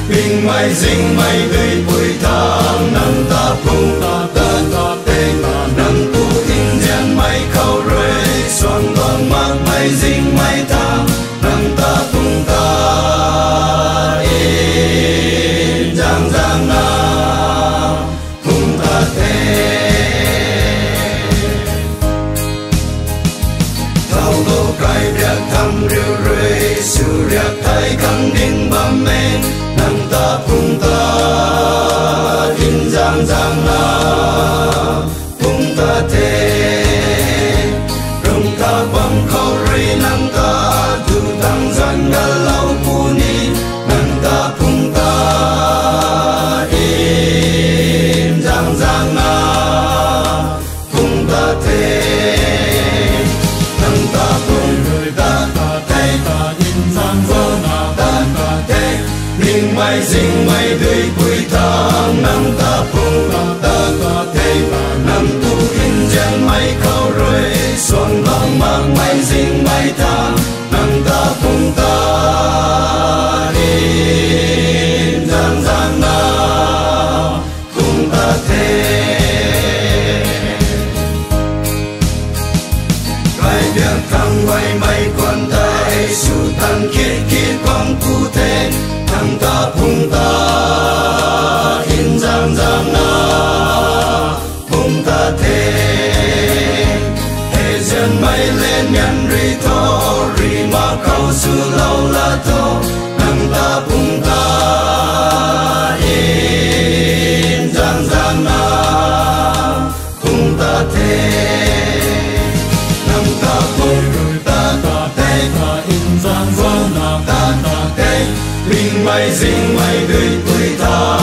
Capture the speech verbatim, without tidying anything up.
Bình mai dinh mai đời bụi thang nằm ta phung ta ta ta tê nằm tu in gian mai khâu rồi xoan vang mát mai dinh mai thang nằm ta phung ta in giang giang na phung ta tê thao lô cài đẹp thăm rêu rơi sự đẹp thay căng đinh bám mê nằm ta phung ta in giang giang na phung ta thế rong ta băng khâu rơi nằm ta tu tăng gian ga lau puni nằm ta phung ta in giang giang na phung ta thế nằm ta phung ta ta thế ta in giang giang na ta ta thế Bình mai dinh mai đời bụi thang nằm ta phung ta ta thế nằm tu in gian mai khâu rồi xoan vang mang mai dinh mai thang nằm ta phung ta in giang giang na phung ta thế Gai đẹp thăng vai mai quan tay su tăng khiết khiết quang cụ thể thăng ta phung ta in giang giang na phung ta thế thế gian mai lên nhân ri thô ri ma khâu su lâu la thô nằm ta phung ta in giang giang na phung ta thế nằm ta phung ta ta thế ta in giang giang na ta ta thế Bình mai dinh mai đời tuổi thơ